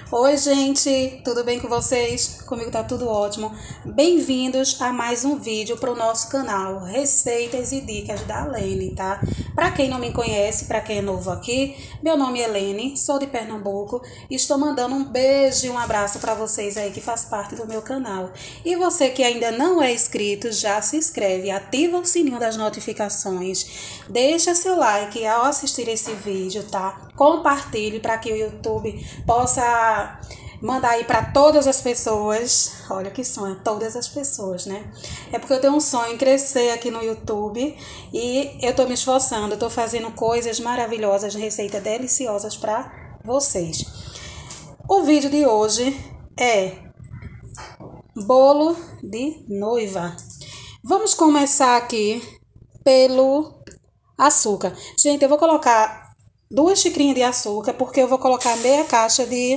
Oi, gente, tudo bem com vocês? Comigo tá tudo ótimo. Bem-vindos a mais um vídeo para o nosso canal Receitas e Dicas da Lene, tá? Para quem não me conhece, para quem é novo aqui, meu nome é Lene, sou de Pernambuco e estou mandando um beijo e um abraço para vocês aí que faz parte do meu canal. E você que ainda não é inscrito, já se inscreve, ativa o sininho das notificações, deixa seu like ao assistir esse vídeo, tá? Compartilhe para que o YouTube possa mandar aí para todas as pessoas. Olha que sonho, todas as pessoas, né? É porque eu tenho um sonho em crescer aqui no YouTube e eu tô me esforçando, eu tô fazendo coisas maravilhosas, receitas deliciosas para vocês. O vídeo de hoje é bolo de noiva. Vamos começar aqui pelo açúcar. Gente, eu vou colocar 2 xicrinhas de açúcar, porque eu vou colocar meia caixa de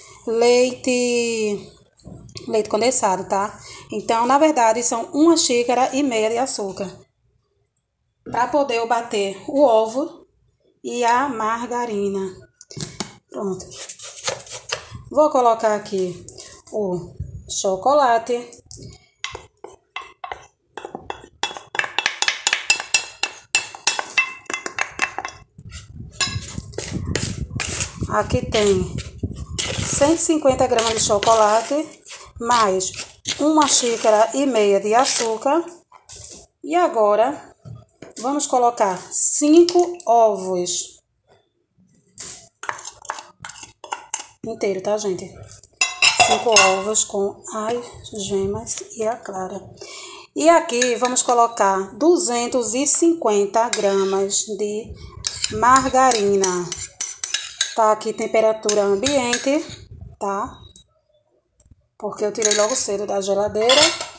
leite condensado, tá? Então, na verdade, são 1,5 xícaras de açúcar. Para poder eu bater o ovo e a margarina. Pronto. Vou colocar aqui o chocolate. Aqui tem 150 gramas de chocolate, mais 1,5 xícara de açúcar. E agora, vamos colocar 5 ovos. Inteiro, tá, gente? 5 ovos com as gemas e a clara. E aqui vamos colocar 250 gramas de margarina. Tá aqui temperatura ambiente, tá? Porque eu tirei logo cedo da geladeira.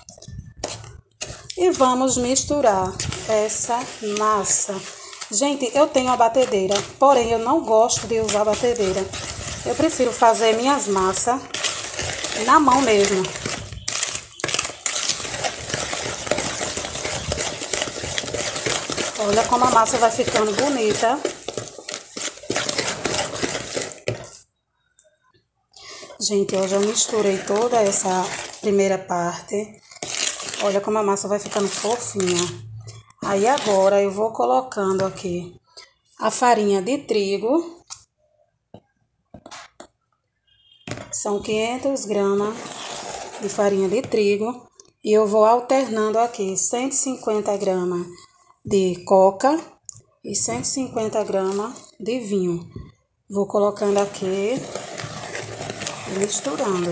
E vamos misturar essa massa. Gente, eu tenho a batedeira, porém eu não gosto de usar a batedeira. Eu prefiro fazer minhas massas na mão mesmo. Olha como a massa vai ficando bonita. Gente, eu já misturei toda essa primeira parte. Olha como a massa vai ficando fofinha. Aí agora eu vou colocando aqui a farinha de trigo. São 500 gramas de farinha de trigo. E eu vou alternando aqui 150 gramas de coca e 150 gramas de vinho. Vou colocando aqui e misturando.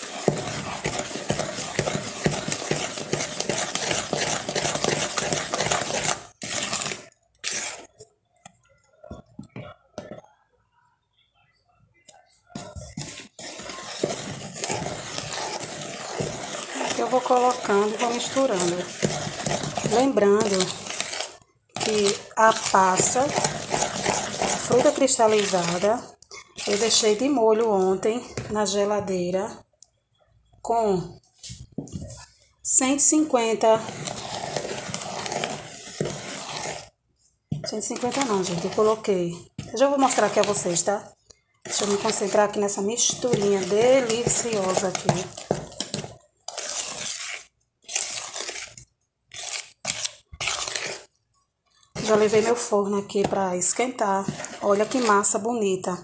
Eu vou colocando e vou misturando. Lembrando que a passa, fruta cristalizada, eu deixei de molho ontem na geladeira com 150 não, gente, eu coloquei. Eu já vou mostrar aqui a vocês, tá? Deixa eu me concentrar aqui nessa misturinha deliciosa aqui. Já levei meu forno aqui para esquentar. Olha que massa bonita.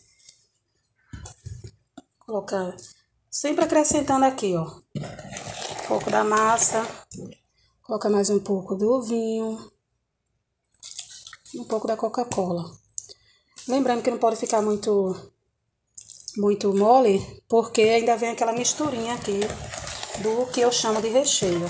Colocar, sempre acrescentando aqui, ó. Um pouco da massa. Coloca mais um pouco do vinho. Um pouco da Coca-Cola. Lembrando que não pode ficar muito mole, porque ainda vem aquela misturinha aqui do que eu chamo de recheio.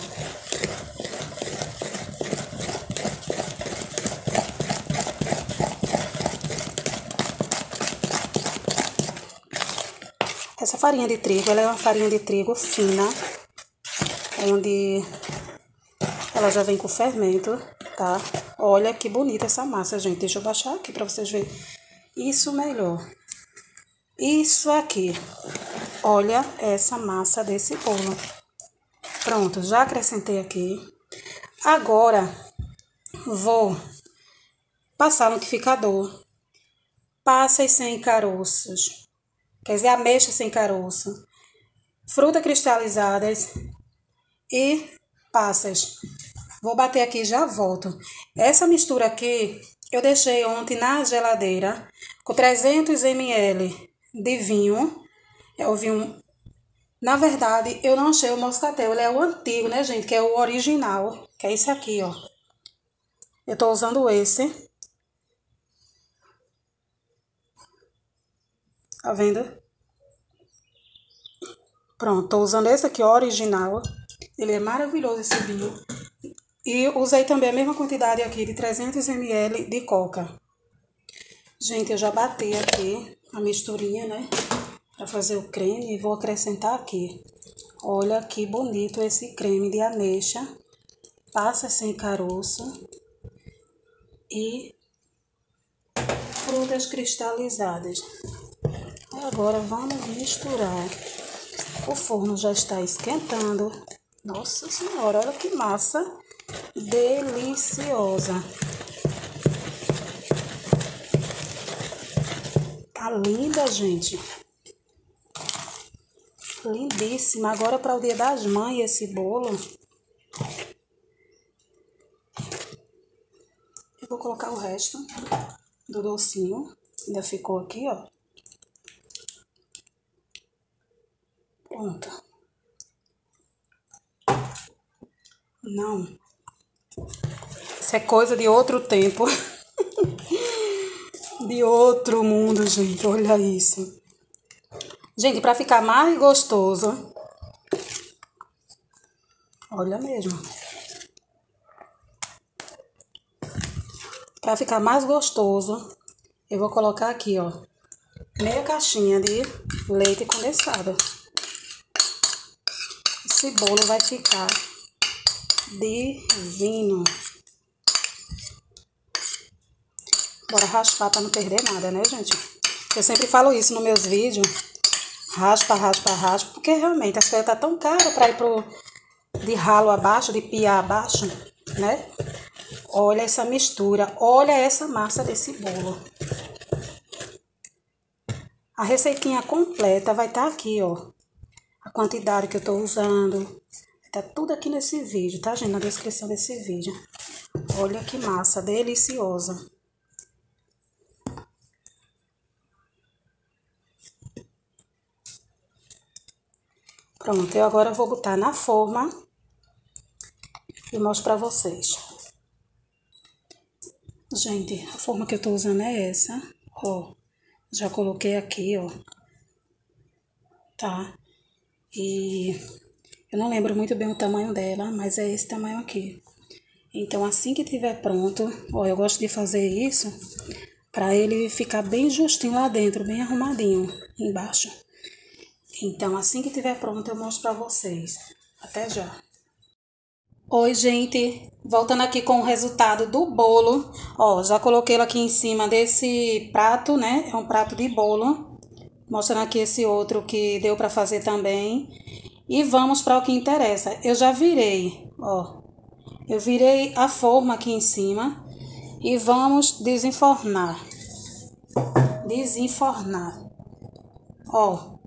Essa farinha de trigo, ela é uma farinha de trigo fina, onde ela já vem com fermento, tá? Olha que bonita essa massa, gente. Deixa eu baixar aqui pra vocês verem isso melhor. Isso aqui. Olha essa massa desse bolo. Pronto, já acrescentei aqui. Agora, vou passar no liquidificador. Passas sem caroços. quer dizer, ameixa sem caroço, frutas cristalizadas e passas. Vou bater aqui e já volto. Essa mistura aqui eu deixei ontem na geladeira com 300 ml de vinho. É o vinho. Na verdade, eu não achei o moscatel, ele é o antigo, né, gente? Que é o original, que é esse aqui, ó. Eu tô usando esse. Tá vendo? Pronto, tô usando esse aqui, ó, original. Ele é maravilhoso, esse vinho. E usei também a mesma quantidade aqui de 300 ml de coca. Gente, eu já bati aqui a misturinha, né? Pra fazer o creme e vou acrescentar aqui. Olha que bonito esse creme de ameixa. Passa sem caroço. E frutas cristalizadas. Agora vamos misturar. O forno já está esquentando. Nossa Senhora, olha que massa deliciosa. Tá linda, gente. Lindíssima. Agora para o Dia das Mães esse bolo. Eu vou colocar o resto do docinho. Ainda ficou aqui, ó. Pronto. Não. Isso é coisa de outro tempo. De outro mundo, gente. Olha isso. Gente, para ficar mais gostoso. Olha mesmo. Para ficar mais gostoso, eu vou colocar aqui, ó. Meia caixinha de leite condensado. Esse bolo vai ficar divino. Bora raspar para não perder nada, né, gente? Eu sempre falo isso nos meus vídeos. Raspa, raspa, raspa. Porque realmente as coisas tá tão caras para ir de ralo abaixo, de pia abaixo, né? Olha essa mistura. Olha essa massa desse bolo. A receitinha completa vai estar aqui, ó. A quantidade que eu tô usando. Tá tudo aqui nesse vídeo, tá, gente? Na descrição desse vídeo. Olha que massa deliciosa. Pronto, eu agora vou botar na forma e mostro pra vocês. Gente, a forma que eu tô usando é essa, ó. Já coloquei aqui, ó. Tá? E eu não lembro muito bem o tamanho dela, mas é esse tamanho aqui. Então, assim que tiver pronto, ó, eu gosto de fazer isso pra ele ficar bem justinho lá dentro, bem arrumadinho embaixo. Então, assim que tiver pronto, eu mostro pra vocês. Até já. Oi, gente. Voltando aqui com o resultado do bolo. Ó, já coloquei ele aqui em cima desse prato, né? É um prato de bolo. Mostrando aqui esse outro que deu pra fazer também. E vamos para o que interessa. Eu já virei, ó. Eu virei a forma aqui em cima. E vamos desenfornar. Desenfornar. Ó.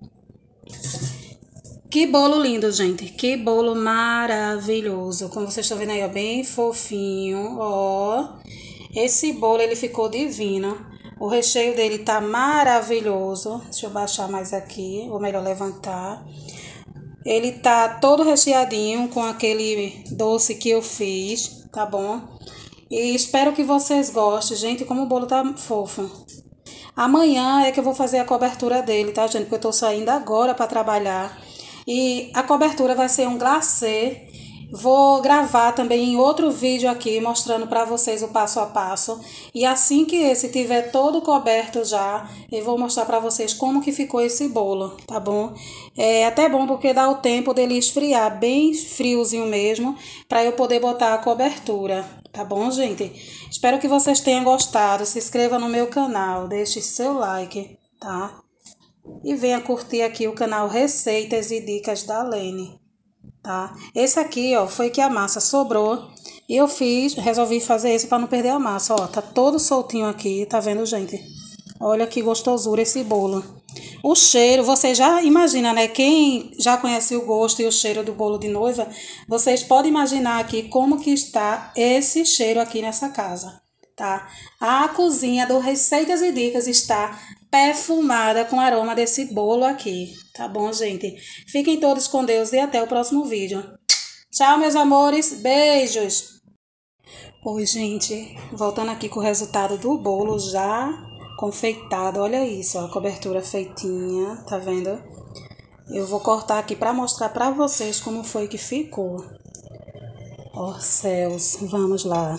Que bolo lindo, gente. Que bolo maravilhoso. Como vocês estão vendo aí, ó, bem fofinho, ó. Esse bolo, ele ficou divino. O recheio dele tá maravilhoso. Deixa eu baixar mais aqui, ou melhor, levantar. Ele tá todo recheadinho com aquele doce que eu fiz, tá bom? E espero que vocês gostem, gente, como o bolo tá fofo. Amanhã é que eu vou fazer a cobertura dele, tá, gente? Porque eu tô saindo agora pra trabalhar. E a cobertura vai ser um glacê. Vou gravar também em outro vídeo aqui, mostrando pra vocês o passo a passo. E assim que esse tiver todo coberto já, eu vou mostrar pra vocês como que ficou esse bolo, tá bom? É até bom porque dá o tempo dele esfriar, bem friozinho mesmo, pra eu poder botar a cobertura, tá bom, gente? Espero que vocês tenham gostado. Se inscreva no meu canal, deixe seu like, tá? E venha curtir aqui o canal Receitas e Dicas da Lene, tá? Esse aqui, ó, foi que a massa sobrou e eu resolvi fazer esse para não perder a massa, ó. Tá todo soltinho aqui, tá vendo, gente? Olha que gostosura esse bolo. O cheiro, você já imagina, né? Quem já conhece o gosto e o cheiro do bolo de noiva, vocês podem imaginar aqui como que está esse cheiro aqui nessa casa, tá? A cozinha do Receitas e Dicas está perfumada com o aroma desse bolo aqui, tá bom, gente? Fiquem todos com Deus e até o próximo vídeo. Tchau, meus amores. Beijos. Oi, gente. Voltando aqui com o resultado do bolo já confeitado. Olha isso, ó, a cobertura feitinha, tá vendo? Eu vou cortar aqui para mostrar para vocês como foi que ficou. Ó, céus, vamos lá.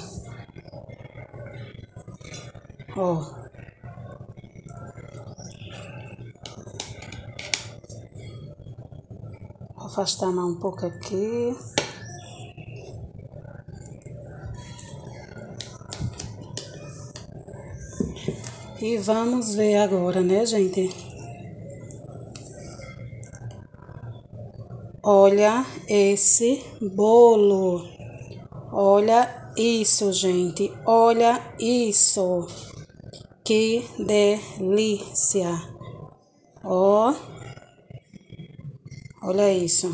Ó. Vou afastar mais um pouco aqui. E vamos ver agora, né, gente? Olha esse bolo. Olha isso, gente. Olha isso. Que delícia. Ó. Olha isso.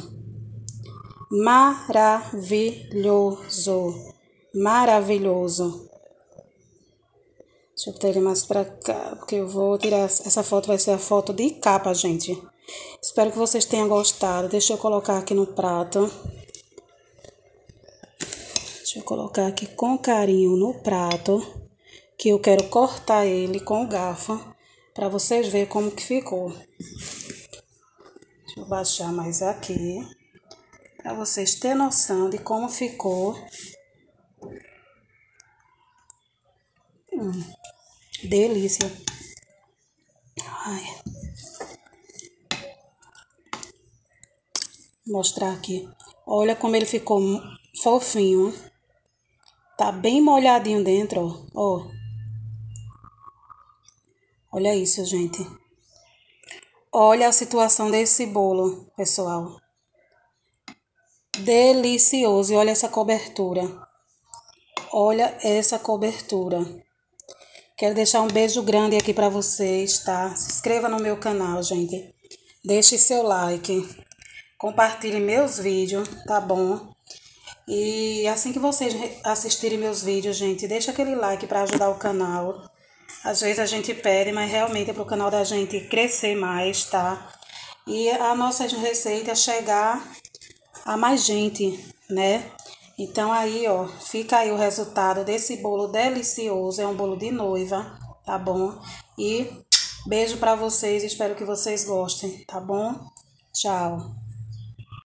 Maravilhoso. Maravilhoso. Deixa eu botar ele mais pra cá, porque eu vou tirar... Essa foto vai ser a foto de capa, gente. Espero que vocês tenham gostado. Deixa eu colocar aqui no prato. Deixa eu colocar aqui com carinho no prato, que eu quero cortar ele com o garfo, para vocês verem como que ficou. Deixa eu baixar mais aqui, para vocês terem noção de como ficou. Delícia. Ai. Vou mostrar aqui. Olha como ele ficou fofinho. Tá bem molhadinho dentro, ó. Olha isso, gente. Olha a situação desse bolo, pessoal. Delicioso. E olha essa cobertura. Olha essa cobertura. Quero deixar um beijo grande aqui para vocês, tá? Se inscreva no meu canal, gente. Deixe seu like. Compartilhe meus vídeos, tá bom? E assim que vocês assistirem meus vídeos, gente, deixa aquele like para ajudar o canal. Às vezes a gente pede, mas realmente é para o canal da gente crescer mais, tá? E a nossa receita chegar a mais gente, né? Então aí, ó, fica aí o resultado desse bolo delicioso. É um bolo de noiva, tá bom? E beijo pra vocês, espero que vocês gostem, tá bom? Tchau.